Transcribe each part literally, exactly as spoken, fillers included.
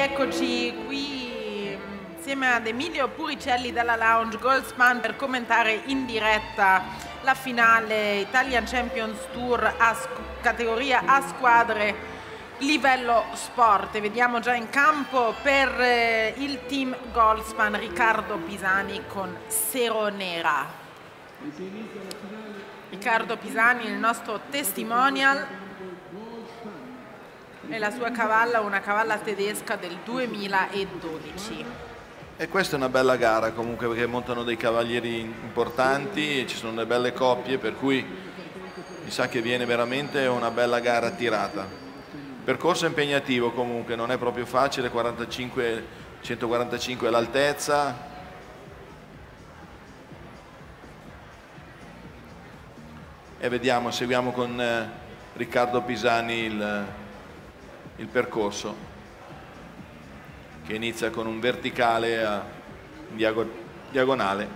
rieccoci qui insieme ad Emilio Puricelli dalla Lounge Goldspan per commentare in diretta la finale Italian Champions Tour a categoria a squadre livello sport. Vediamo già in campo per eh, il team Goldspan Riccardo Pisani con Sero Nera. Riccardo Pisani, il nostro testimonial, e la sua cavalla, una cavalla tedesca del duemiladodici. E questa è una bella gara comunque, perché montano dei cavalieri importanti e ci sono delle belle coppie, per cui mi sa che viene veramente una bella gara tirata. Il percorso è impegnativo comunque, non è proprio facile, quarantacinque, centoquarantacinque è l'altezza. E vediamo, seguiamo con eh, Riccardo Pisani il, il percorso, che inizia con un verticale a diago, diagonale.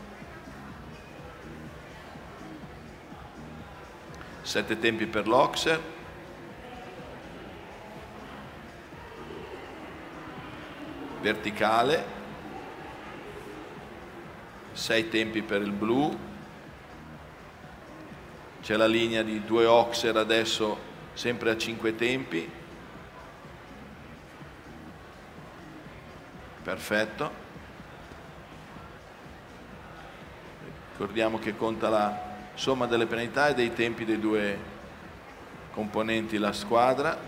Sette tempi per l'Oxer. Verticale. Sei tempi per il blu. C'è la linea di due Oxer adesso sempre a cinque tempi. Perfetto. Ricordiamo che conta la somma delle penalità e dei tempi dei due componenti la squadra.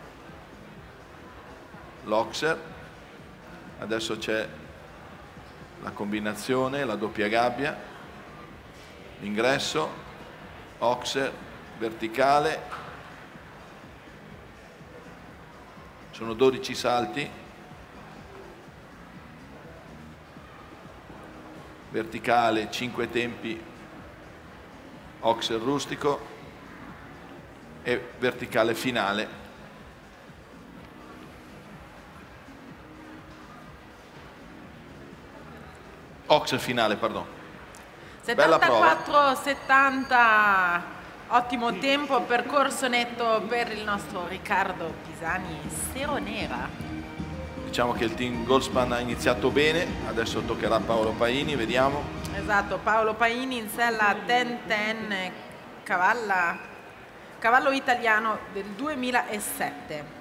L'Oxer. Adesso c'è la combinazione, la doppia gabbia, l'ingresso. Oxer, verticale, sono dodici salti, verticale cinque tempi, Oxer rustico e verticale finale. Oxer finale, perdono. settantaquattro settanta, ottimo tempo, percorso netto per il nostro Riccardo Pisani, Sero Nera. Diciamo che il team Goldspan ha iniziato bene, adesso toccherà a Paolo Paini, vediamo. Esatto, Paolo Paini in sella dieci dieci, cavalla, cavallo italiano del duemilasette.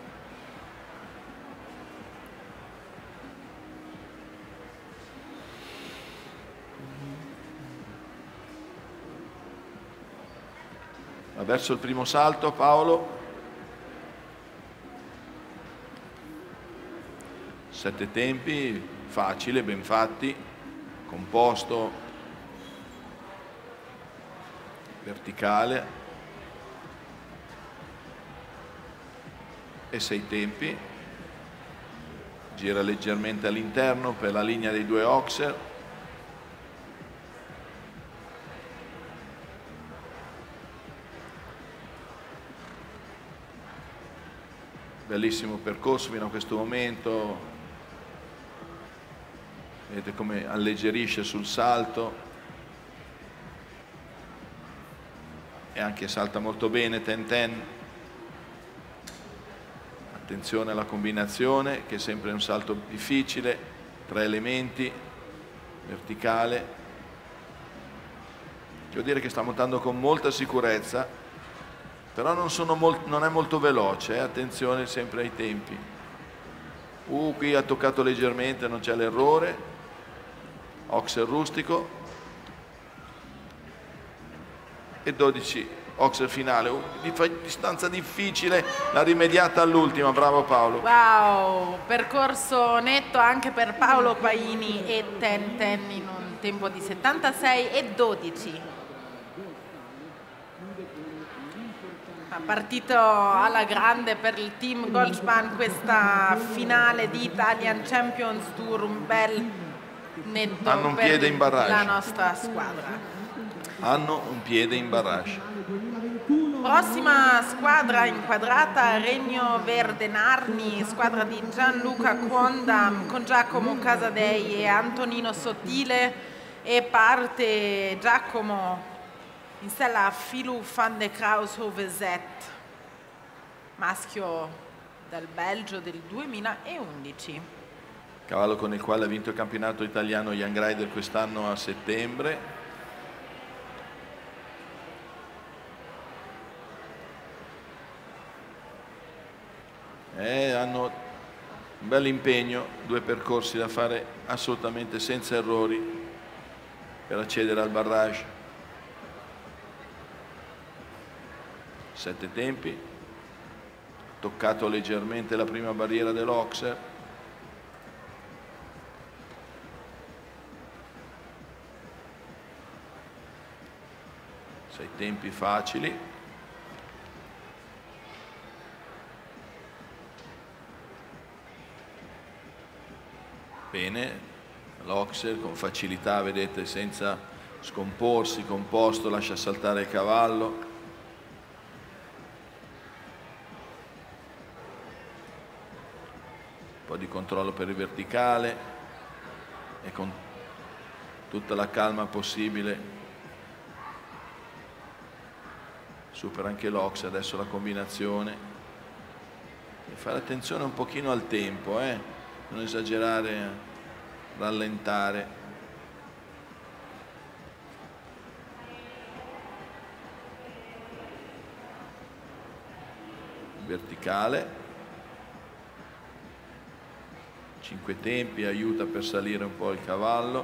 Verso il primo salto Paolo. Sette tempi, facile, ben fatti, composto, verticale e sei tempi. Gira leggermente all'interno per la linea dei due Oxer. Bellissimo percorso fino a questo momento, vedete come alleggerisce sul salto e anche salta molto bene dieci dieci. Attenzione alla combinazione, che è sempre un salto difficile, tre elementi, verticale. Devo dire che sta montando con molta sicurezza, però non, sono molt, non è molto veloce, eh? Attenzione sempre ai tempi. Uh, qui ha toccato leggermente, non c'è l'errore. Oxer rustico. E dodici Oxer finale. Uh, distanza difficile, l'ha rimediata all'ultima, bravo Paolo. Wow, percorso netto anche per Paolo Paini e dieci dieci in un tempo di settantasei e dodici. Partito alla grande per il team Goldspan questa finale di Italian Champions Tour, un bel netto hanno un per piede in barrage. La nostra squadra. Hanno un piede in barrage. Prossima squadra inquadrata, Regno Verde Narni, squadra di Gianluca Conda con Giacomo Casadei e Antonino Sottile, e parte Giacomo in sella Filou van de Kraushovezet, maschio dal Belgio del duemilaundici. Cavallo con il quale ha vinto il campionato italiano Young Rider quest'anno a settembre. E hanno un bel impegno, due percorsi da fare assolutamente senza errori per accedere al barrage. Sette tempi, toccato leggermente la prima barriera dell'Oxer. Sei tempi facili. Bene, l'Oxer con facilità, vedete, senza scomporsi, composto, lascia saltare il cavallo. Un po' di controllo per il verticale e con tutta la calma possibile supera anche l'Oxer. Adesso la combinazione e fare attenzione un pochino al tempo, eh? Non esagerare, rallentare. Verticale. Cinque tempi, aiuta per salire un po' il cavallo.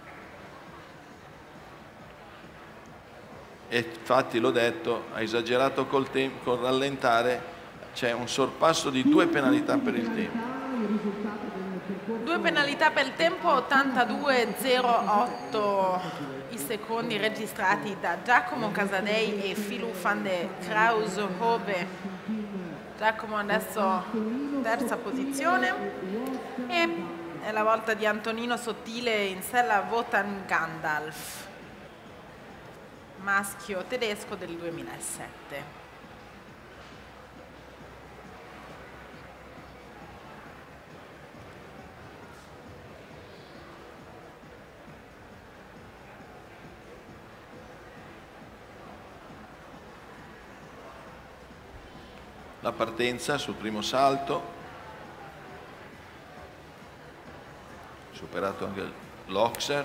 E infatti l'ho detto, ha esagerato col tempo, col rallentare, c'è un sorpasso di due penalità per il tempo. Due penalità per il tempo, ottantadue virgola zero otto i secondi registrati da Giacomo Casadei e Filou van de Kraushobe. Giacomo adesso terza posizione e è la volta di Antonino Sottile in sella Wotan Gandalf, maschio tedesco del duemilasette. La partenza sul primo salto, superato anche l'Oxer.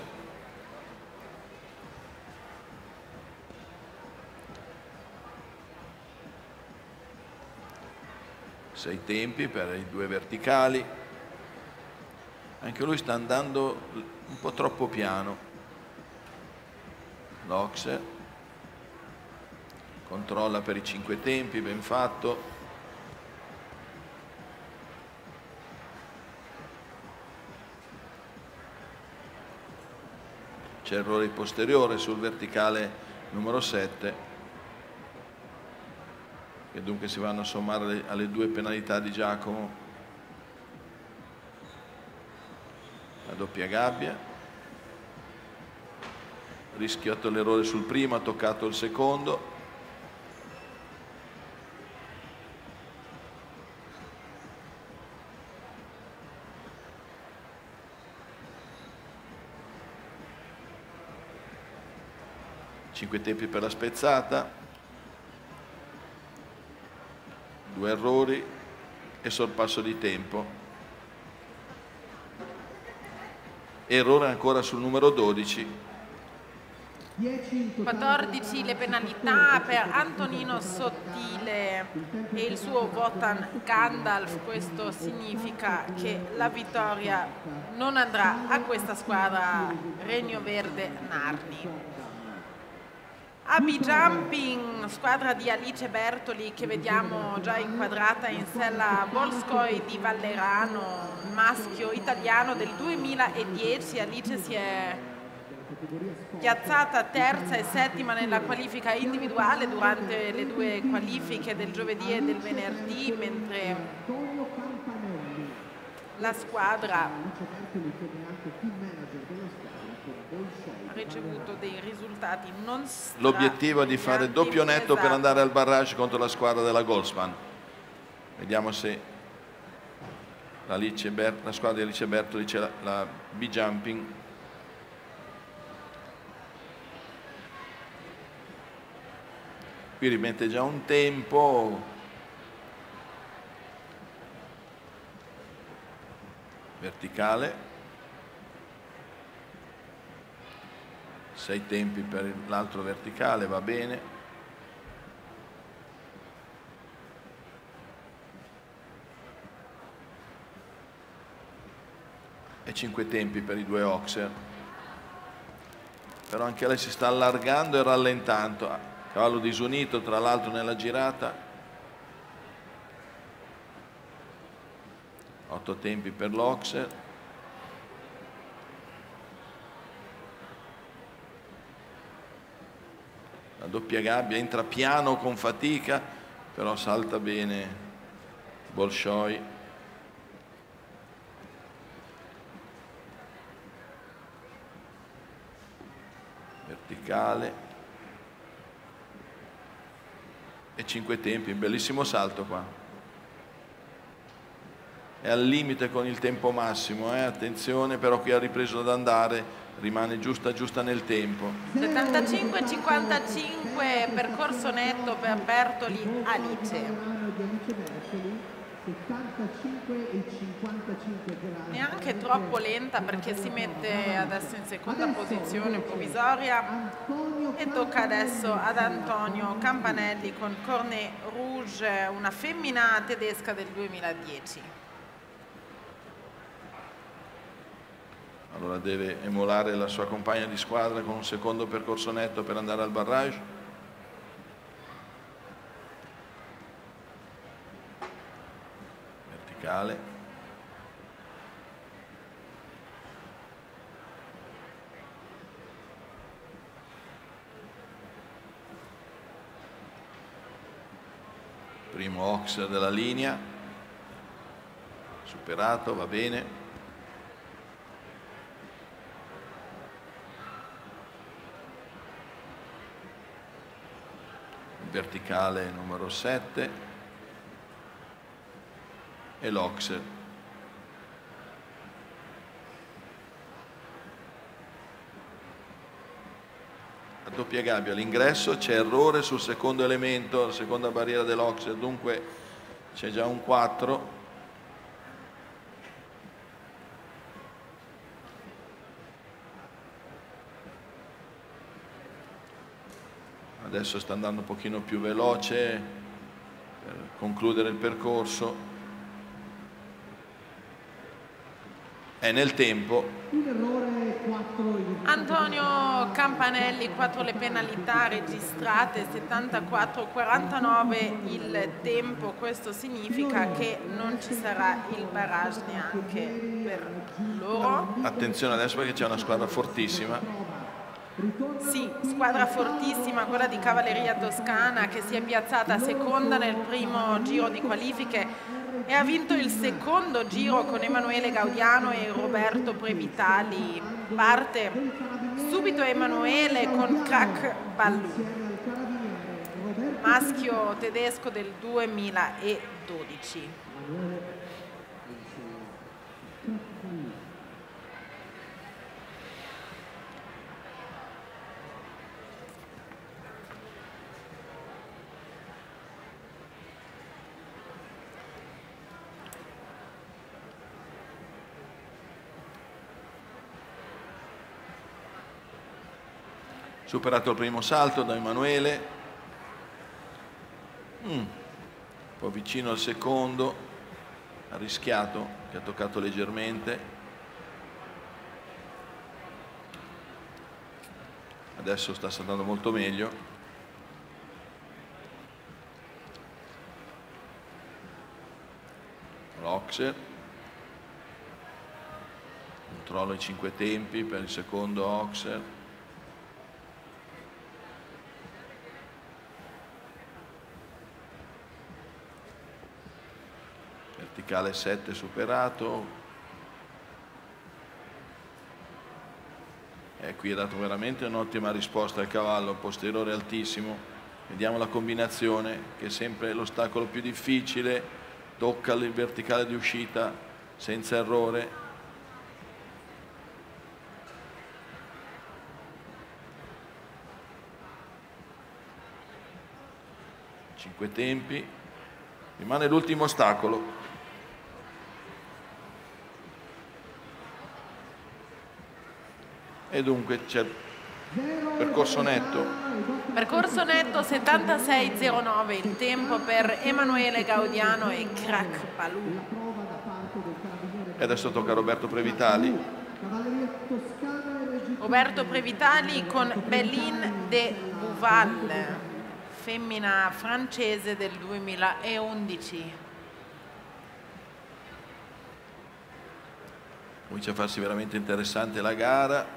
Sei tempi per i due verticali. Anche lui sta andando un po' troppo piano. L'Oxer controlla per i cinque tempi, ben fatto. C'è errore posteriore sul verticale numero sette, che dunque si vanno a sommare alle, alle due penalità di Giacomo. La doppia gabbia, rischiato l'errore sul primo, ha toccato il secondo. Cinque tempi per la spezzata, due errori e sorpasso di tempo. Errore ancora sul numero dodici. quattordici le penalità per Antonino Sottile e il suo Wotan Gandalf. Questo significa che la vittoria non andrà a questa squadra Regno Verde Narni. Abi Jumping, squadra di Alice Bertoli, che vediamo già inquadrata in sella Bolskoi di Vallerano, maschio italiano del duemiladieci. Alice si è piazzata terza e settima nella qualifica individuale durante le due qualifiche del giovedì e del venerdì, mentre la squadra ha ricevuto dei risultati non straordinari. L'obiettivo è di fare doppio netto, esatto, per andare al barrage contro la squadra della Goldspan. Vediamo se la, Alice Bert, la squadra di Alice Bertoli c'è la, la B-Jumping. Qui rimette già un tempo, verticale, sei tempi per l'altro verticale, va bene. E cinque tempi per i due Oxer. Però anche lei si sta allargando e rallentando. Cavallo disunito tra l'altro nella girata. Otto tempi per l'Oxer. La doppia gabbia entra piano con fatica, però salta bene Bolshoi. Verticale e cinque tempi, un bellissimo salto qua, è al limite con il tempo massimo, eh? Attenzione, però qui ha ripreso ad andare, rimane giusta giusta nel tempo. settantacinque cinquantacinque, percorso netto per Bertoli Alice. settantacinque e cinquantacinque gradi. Neanche troppo lenta perché si mette adesso in seconda posizione provvisoria e tocca adesso ad Antonio Campanelli con Cornet Rouge, una femmina tedesca del duemiladieci. Allora deve emulare la sua compagna di squadra con un secondo percorso netto per andare al barrage. Verticale. Primo Oxer della linea. Superato, va bene. Verticale numero sette. E l'Oxer. A doppia gabbia all'ingresso, c'è errore sul secondo elemento, la seconda barriera dell'Oxer, dunque c'è già un quattro. Adesso sta andando un pochino più veloce per concludere il percorso. È nel tempo. Antonio Campanelli, quattro le penalità registrate, settantaquattro quarantanove il tempo, questo significa che non ci sarà il barrage neanche per loro. Attenzione adesso perché c'è una squadra fortissima. Sì, squadra fortissima, quella di Cavalleria Toscana che si è piazzata seconda nel primo giro di qualifiche e ha vinto il secondo giro con Emanuele Gaudiano e Roberto Previtali. Parte subito Emanuele con Crack Ballou, maschio tedesco del duemiladodici. Superato il primo salto da Emanuele, mm, un po' vicino al secondo, ha rischiato, che ha toccato leggermente. Adesso sta saltando molto meglio. L'Oxer, controllo i cinque tempi per il secondo Oxer. Verticale sette superato. E qui ha dato veramente un'ottima risposta al cavallo, posteriore altissimo. Vediamo la combinazione, che è sempre l'ostacolo più difficile. Tocca il verticale di uscita senza errore. Cinque tempi. Rimane l'ultimo ostacolo. e dunque c'è percorso netto. Percorso netto settantasei zero nove il tempo per Emanuele Gaudiano e Crack Balù. E adesso tocca a Roberto Previtali. Roberto Previtali con Bélin de Bouval, femmina francese del duemilaundici. Comincia a farsi veramente interessante la gara.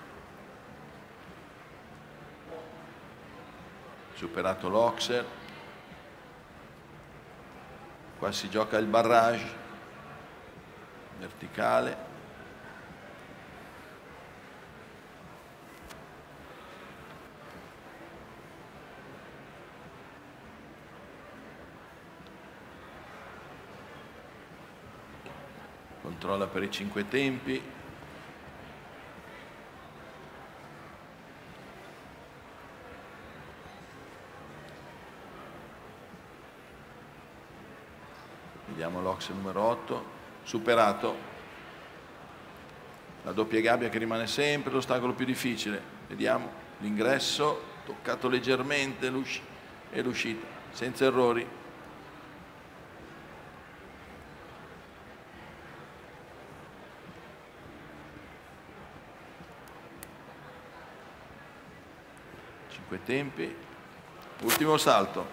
Superato l'Oxer. Qua si gioca il barrage verticale. Controlla per i cinque tempi. Vediamo l'Ox numero otto, superato. La doppia gabbia che rimane sempre l'ostacolo più difficile. Vediamo l'ingresso, toccato leggermente e l'uscita, senza errori. Cinque tempi, ultimo salto.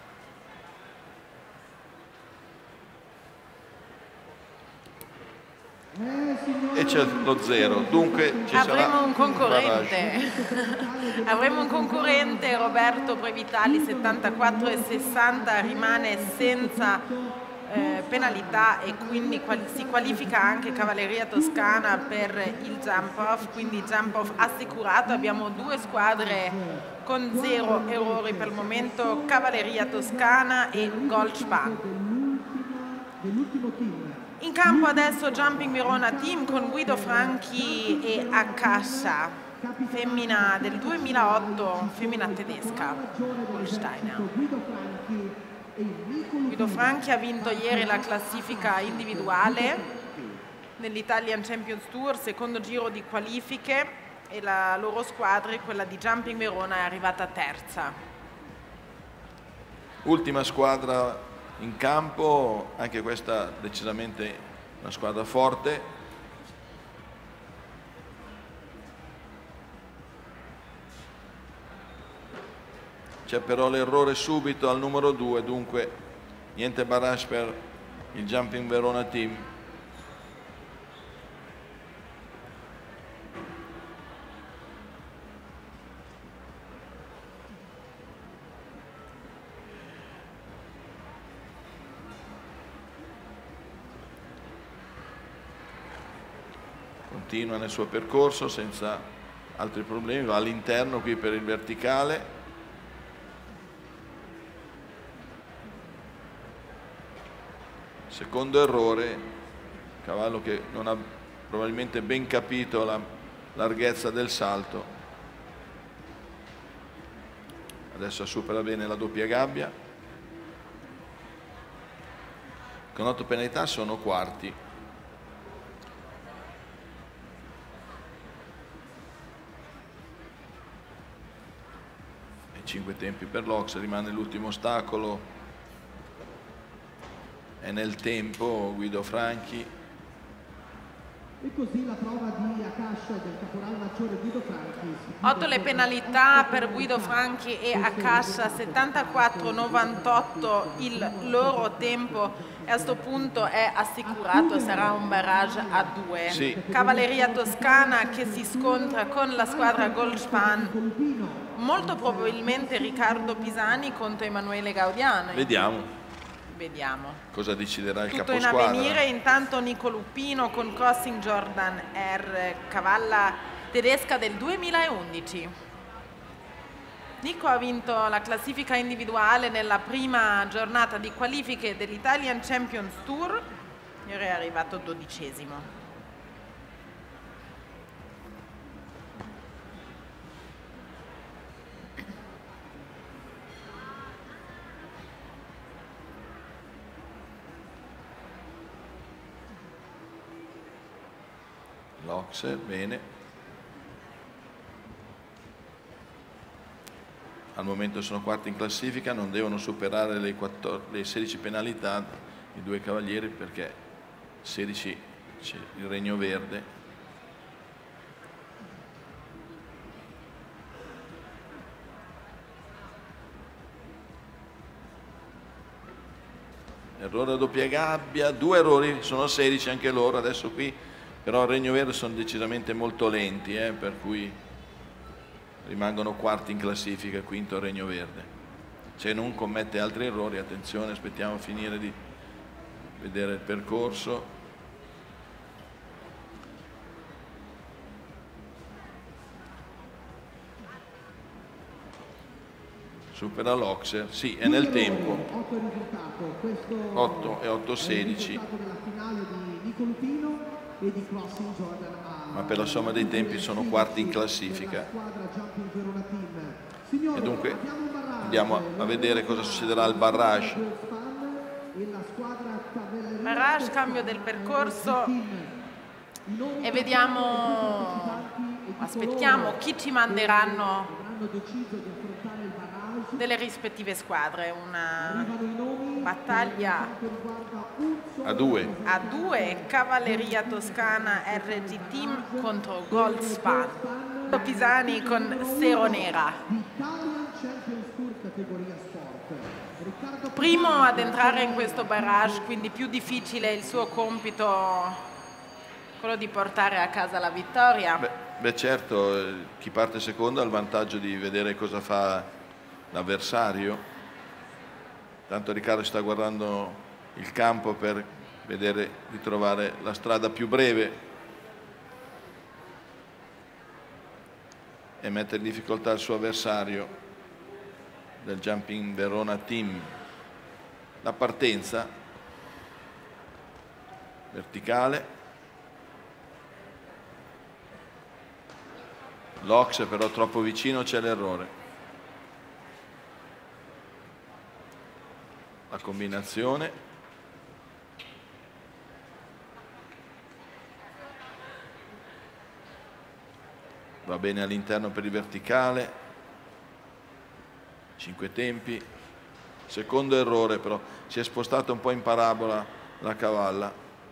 E c'è lo zero, dunque ci avremo sarà un concorrente. Avremo un concorrente, Roberto Previtali, settantaquattro e sessanta, rimane senza eh, penalità e quindi quali, si qualifica anche Cavalleria Toscana per il jump off, quindi jump off assicurato. Abbiamo due squadre con zero errori per il momento, Cavalleria Toscana e Goldspan. In campo adesso Jumping Verona Team con Guido Franchi e Akasha, femmina del duemilaotto, femmina tedesca, Holsteiner. Guido Franchi ha vinto ieri la classifica individuale nell'Italian Champions Tour, secondo giro di qualifiche, e la loro squadra, quella di Jumping Verona, è arrivata terza. Ultima squadra in campo, anche questa decisamente una squadra forte. C'è però l'errore subito al numero due, dunque niente barrage per il Jumping Verona Team. Continua nel suo percorso senza altri problemi, va all'interno qui per il verticale. Secondo errore, cavallo che non ha probabilmente ben capito la larghezza del salto. Adesso supera bene la doppia gabbia. Con otto penalità sono quarti. cinque tempi per l'Ox, rimane l'ultimo ostacolo, è nel tempo Guido Franchi. E così la prova di Akasha del caporale maggiore Guido Franchi. otto le penalità per Guido Franchi e Akasha, settantaquattro novantotto il loro tempo, e a questo punto è assicurato, sarà un barrage a due. Sì. Cavalleria Toscana che si scontra con la squadra Goldspan, molto probabilmente Riccardo Pisani contro Emanuele Gaudiano. Vediamo. Vediamo. Cosa deciderà il Tutto in caposquadra. avvenire, intanto Nico Lupino con Crossing Jordan R, cavalla tedesca del duemilaundici. Nico ha vinto la classifica individuale nella prima giornata di qualifiche dell'Italian Champions Tour, ieri è arrivato dodicesimo. L'Oxer, bene. al momento sono quarti in classifica, non devono superare le, quattordici, le sedici penalità i due cavalieri, perché sedici c'è il Regno Verde. Errore a doppia gabbia, due errori, sono sedici anche loro adesso qui, però il Regno Verde sono decisamente molto lenti, eh, per cui rimangono quarti in classifica, quinto Regno Verde. Se non commette altri errori, attenzione, aspettiamo a finire di vedere il percorso. Supera l'Oxer, sì, è nel tempo. otto e otto sedici. Ma per la somma dei tempi sono quarti in classifica. E dunque andiamo a vedere cosa succederà al barrage. Barrage, cambio del percorso e vediamo, aspettiamo chi ci manderanno delle rispettive squadre. Una battaglia a due a due, Cavalleria Toscana R G Team contro Goldspan Pisani con Sero Nera. Primo ad entrare in questo barrage, quindi più difficile il suo compito, quello di portare a casa la vittoria. Beh, beh certo, chi parte secondo ha il vantaggio di vedere cosa fa l'avversario. Tanto Riccardo sta guardando il campo per vedere di trovare la strada più breve e mettere in difficoltà il suo avversario del Jumping Verona Team. La partenza verticale, l'Ox però troppo vicino, c'è l'errore. La combinazione, va bene all'interno per il verticale, cinque tempi. Secondo errore però, si è spostata un po' in parabola la cavalla.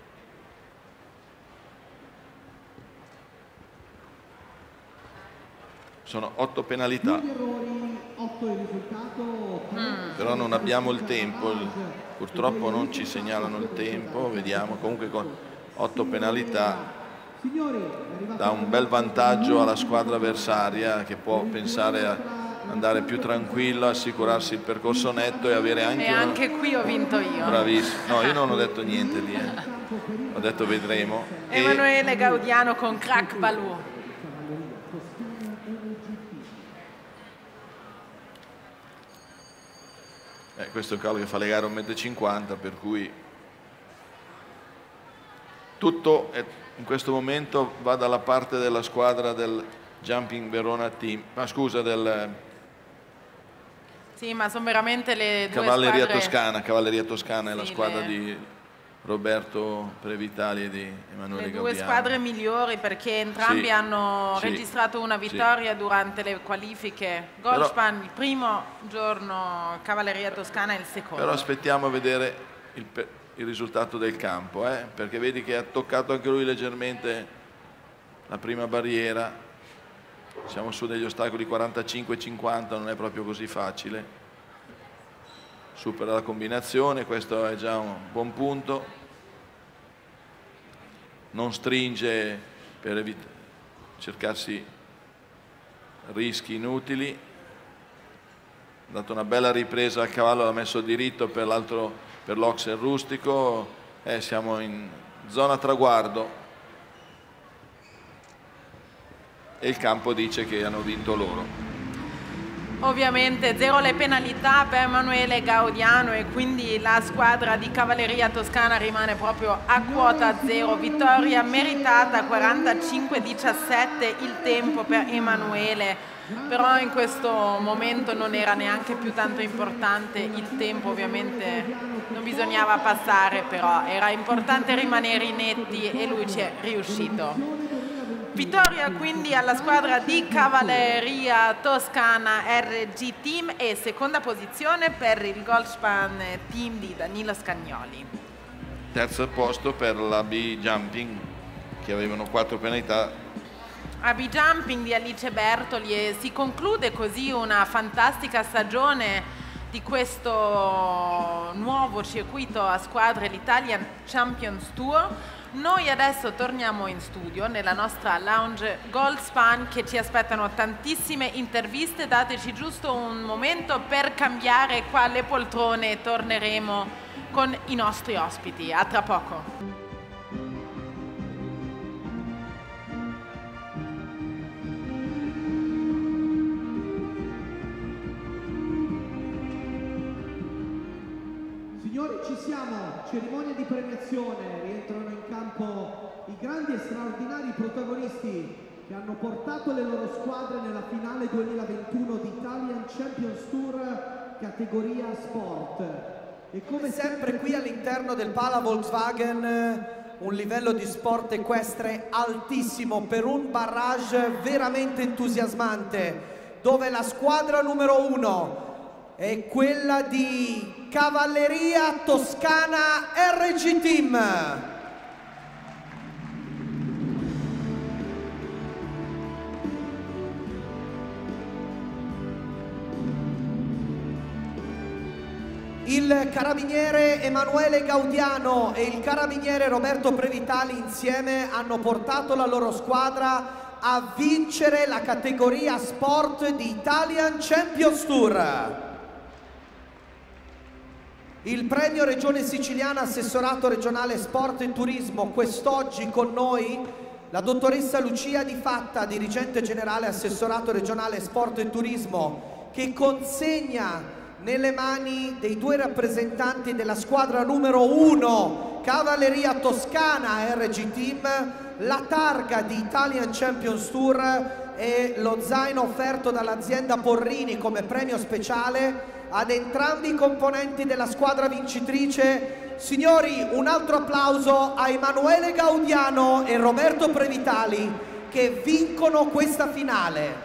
Sono otto penalità, però non abbiamo il tempo, purtroppo non ci segnalano il tempo, vediamo. Comunque con otto penalità dà un bel vantaggio alla squadra avversaria, che può pensare a andare più tranquillo, assicurarsi il percorso netto e avere anche... E anche una... qui ho vinto io. Bravissimo. No, io non ho detto niente lì, eh. Ho detto vedremo. Emanuele e... Gaudiano con Crack Baloo. Eh, questo è un cavallo che fa le gare a un metro e cinquanta, per cui tutto è, in questo momento va dalla parte della squadra del Jumping Verona Team, ma scusa, del... Sì, ma sono veramente le due Cavalleria squadre... Toscana, Cavalleria Toscana è sì, la squadra le... di Roberto Previtali e di Emanuele Gaudiano. Le due squadre migliori, perché entrambi sì, hanno sì, registrato una vittoria sì. durante le qualifiche. Goldspan però, il primo giorno, Cavalleria Toscana il secondo. Però aspettiamo a vedere il, il risultato del campo, eh? Perché vedi che ha toccato anche lui leggermente la prima barriera. Siamo su degli ostacoli quarantacinque cinquanta, non è proprio così facile. Supera la combinazione, questo è già un buon punto. Non stringe per cercarsi rischi inutili. Ha dato una bella ripresa al cavallo, l'ha messo diritto per l'altro, per l'Oxer rustico. Eh, siamo in zona traguardo. E il campo dice che hanno vinto loro. Ovviamente zero le penalità per Emanuele Gaudiano e quindi la squadra di Cavalleria Toscana rimane proprio a quota zero. Vittoria meritata, quarantacinque diciassette il tempo per Emanuele, però in questo momento non era neanche più tanto importante il tempo, ovviamente non bisognava passare, però era importante rimanere netti e lui ci è riuscito. Vittoria quindi alla squadra di Cavalleria Toscana R G Team e seconda posizione per il Goldspan Team di Danilo Scagnoli. Terzo posto per la B Jumping, che avevano quattro penalità. A B Jumping di Alice Bertoli, e si conclude così una fantastica stagione di questo nuovo circuito a squadre, l'Italian Champions Tour. Noi adesso torniamo in studio nella nostra lounge Goldspan, che ci aspettano tantissime interviste. Dateci giusto un momento per cambiare qua le poltrone e torneremo con i nostri ospiti. A tra poco. Ci siamo, cerimonia di premiazione, rientrano in campo i grandi e straordinari protagonisti che hanno portato le loro squadre nella finale duemilaventuno di Italian Champions Tour categoria Sport. E come sempre qui all'interno del Pala Volkswagen un livello di sport equestre altissimo per un barrage veramente entusiasmante, dove la squadra numero uno è quella di Cavalleria Toscana R G Team. Il carabiniere Emanuele Gaudiano e il carabiniere Roberto Previtali insieme hanno portato la loro squadra a vincere la categoria sport di Italian Champions Tour. Il premio Regione Siciliana Assessorato Regionale Sport e Turismo, quest'oggi con noi la dottoressa Lucia Di Fatta, dirigente generale Assessorato Regionale Sport e Turismo, che consegna nelle mani dei due rappresentanti della squadra numero uno, Cavalleria Toscana R G Team, la targa di Italian Champions Tour e lo zaino offerto dall'azienda Porrini come premio speciale ad entrambi i componenti della squadra vincitrice. Signori, un altro applauso a Emanuele Gaudiano e Roberto Previtali che vincono questa finale.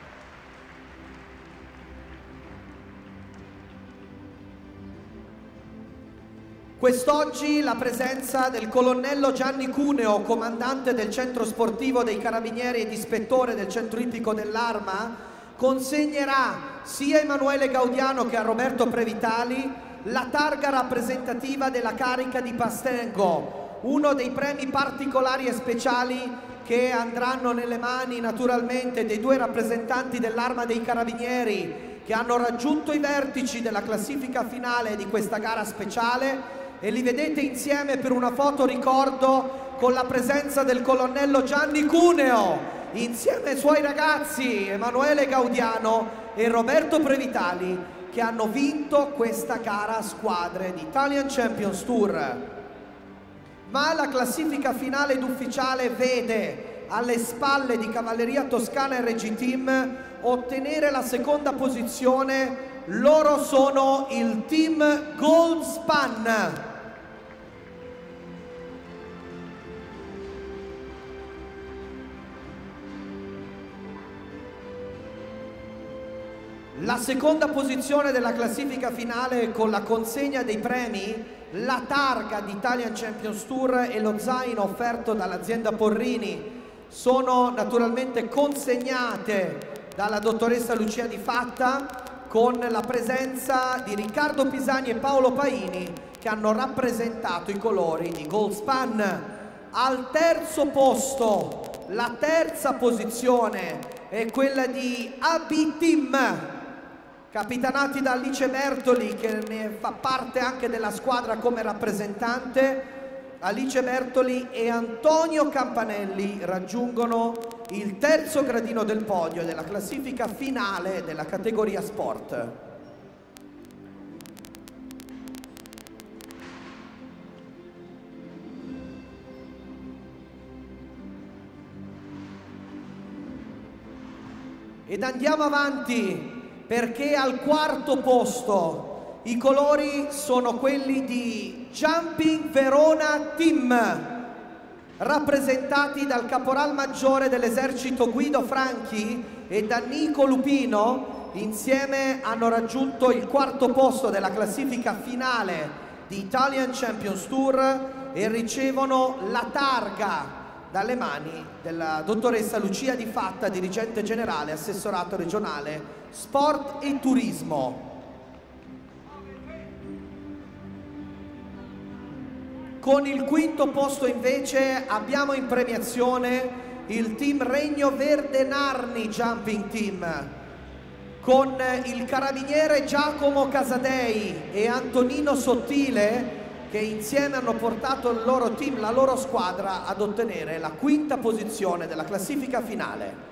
Quest'oggi la presenza del colonnello Gianni Cuneo, comandante del centro sportivo dei Carabinieri ed ispettore del centro ippico dell'Arma, consegnerà sia a Emanuele Gaudiano che a Roberto Previtali la targa rappresentativa della carica di Pastengo, uno dei premi particolari e speciali che andranno nelle mani naturalmente dei due rappresentanti dell'Arma dei Carabinieri che hanno raggiunto i vertici della classifica finale di questa gara speciale, e li vedete insieme per una foto ricordo con la presenza del colonnello Gianni Cuneo insieme ai suoi ragazzi Emanuele Gaudiano e Roberto Previtali, che hanno vinto questa gara a squadre di Italian Champions Tour. Ma la classifica finale ed ufficiale vede alle spalle di Cavalleria Toscana R G Team ottenere la seconda posizione. Loro sono il team Goldspan. La seconda posizione della classifica finale, con la consegna dei premi, la targa di Italian Champions Tour e lo zaino offerto dall'azienda Porrini, sono naturalmente consegnate dalla dottoressa Lucia Di Fatta, con la presenza di Riccardo Pisani e Paolo Paini, che hanno rappresentato i colori di Goldspan. Al terzo posto, la terza posizione è quella di A B Team, capitanati da Alice Bertoli, che ne fa parte anche della squadra come rappresentante. Alice Bertoli e Antonio Campanelli raggiungono il terzo gradino del podio della classifica finale della categoria sport. Ed andiamo avanti, perché al quarto posto i colori sono quelli di Jumping Verona Team, rappresentati dal caporal maggiore dell'esercito Guido Franchi e da Nico Lupino. Insieme hanno raggiunto il quarto posto della classifica finale di Italian Champions Tour e ricevono la targa dalle mani della dottoressa Lucia Di Fatta, dirigente generale, assessorato regionale Sport e Turismo. Con il quinto posto invece abbiamo in premiazione il team Regno Verde Narni Jumping Team, con il carabiniere Giacomo Casadei e Antonino Sottile, che insieme hanno portato il loro team, la loro squadra, ad ottenere la quinta posizione della classifica finale.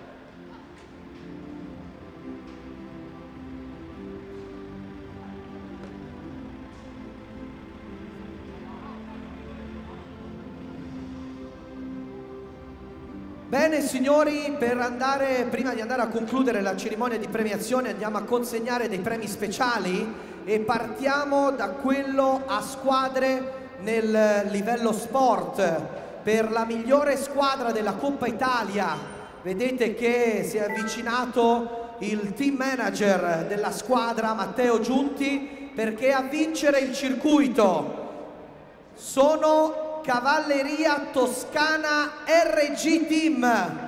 Bene signori, per andare, prima di andare a concludere la cerimonia di premiazione, andiamo a consegnare dei premi speciali e partiamo da quello a squadre nel livello sport. Per la migliore squadra della Coppa Italia vedete che si è avvicinato il team manager della squadra Matteo Giunti, perché a vincere il circuito sono Cavalleria Toscana R G Team.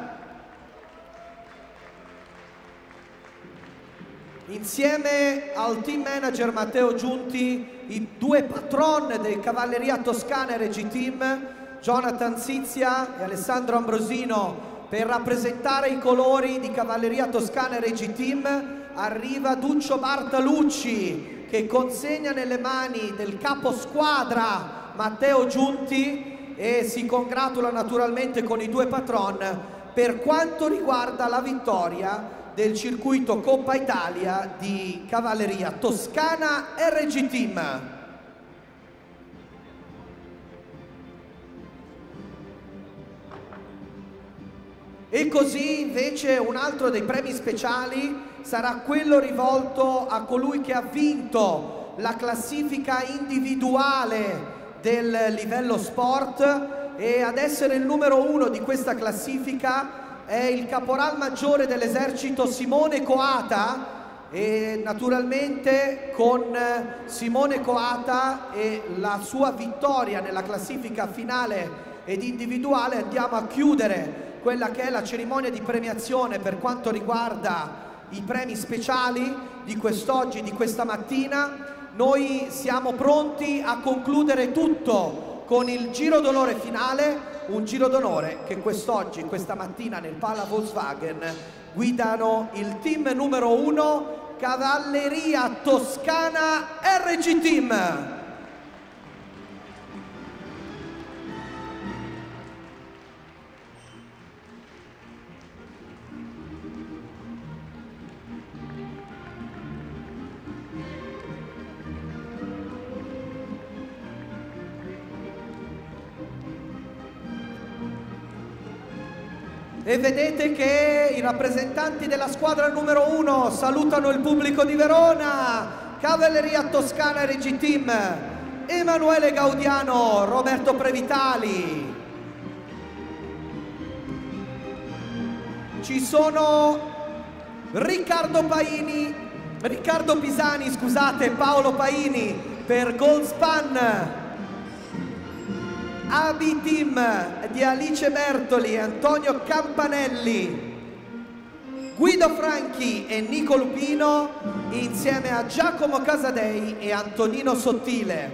Insieme al team manager Matteo Giunti, i due patron del Cavalleria Toscana R G Team, Jonathan Sizia e Alessandro Ambrosino, per rappresentare i colori di Cavalleria Toscana R G Team. Arriva Duccio Bartalucci, che consegna nelle mani del capo squadra Matteo Giunti e si congratula naturalmente con i due patron per quanto riguarda la vittoria del circuito Coppa Italia di Cavalleria Toscana R G Team. E così invece un altro dei premi speciali sarà quello rivolto a colui che ha vinto la classifica individuale del livello sport, e ad essere il numero uno di questa classifica è il caporal maggiore dell'esercito Simone Coata. E naturalmente con Simone Coata e la sua vittoria nella classifica finale ed individuale andiamo a chiudere quella che è la cerimonia di premiazione per quanto riguarda i premi speciali di quest'oggi, di questa mattina. Noi siamo pronti a concludere tutto con il giro d'onore finale, un giro d'onore che quest'oggi, questa mattina nel Pala Volkswagen guidano il team numero uno, Cavalleria Toscana R G Team. E vedete che i rappresentanti della squadra numero uno salutano il pubblico di Verona. Cavalleria Toscana R G Team, Emanuele Gaudiano, Roberto Previtali. Ci sono Riccardo Paini, Riccardo Pisani, scusate, Paolo Paini per Goldspan. A B Team di Alice Bertoli e Antonio Campanelli, Guido Franchi e Nico Lupino insieme a Giacomo Casadei e Antonino Sottile.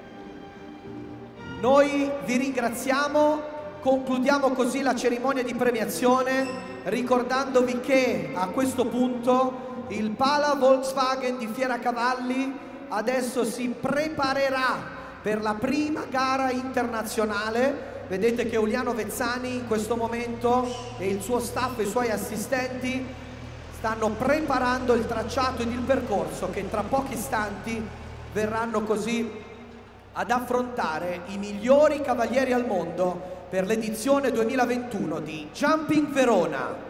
Noi vi ringraziamo, concludiamo così la cerimonia di premiazione ricordandovi che a questo punto il Pala Volkswagen di Fieracavalli adesso si preparerà per la prima gara internazionale. Vedete che Uliano Vezzani in questo momento e il suo staff e i suoi assistenti stanno preparando il tracciato ed il percorso che tra pochi istanti verranno così ad affrontare i migliori cavalieri al mondo per l'edizione duemilaventuno di Jumping Verona.